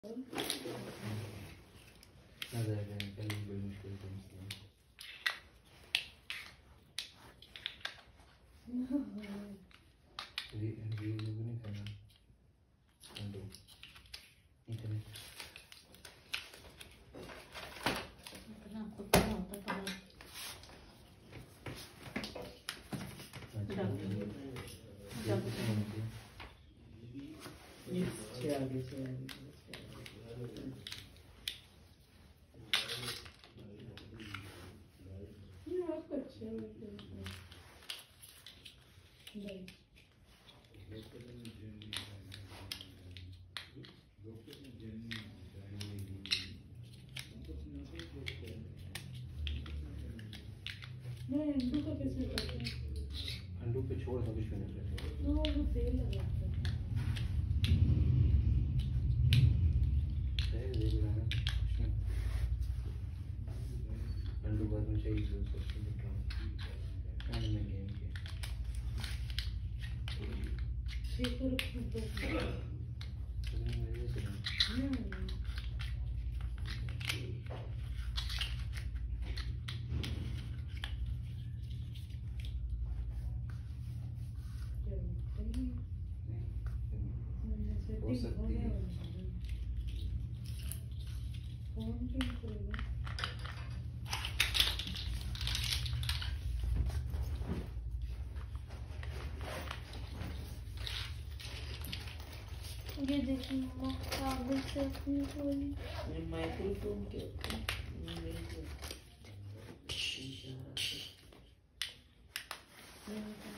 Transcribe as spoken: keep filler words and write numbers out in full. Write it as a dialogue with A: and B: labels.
A: هذا كان بالمشكلة المسلم. هذه هذه يبني كمان عنده إنترنت.
B: Undo का कैसे करते हैं?
A: अंडू पे छोड़ सब कुछ करने पड़ता है।
B: तो वो तेल लगाते हैं।
A: तेल तेल लगाना कुछ नहीं। अंडू बाद में चाहिए जो सब कुछ निकाल। खाने में गेम के।
B: शेकर रखने को।
A: तुम्हें मेरे से ना। हो सकती है।
B: कौन सी करेगा?
C: ये देखिए मम्मा कागज से अपनी कोई
B: माइक्रोफोन के
C: ये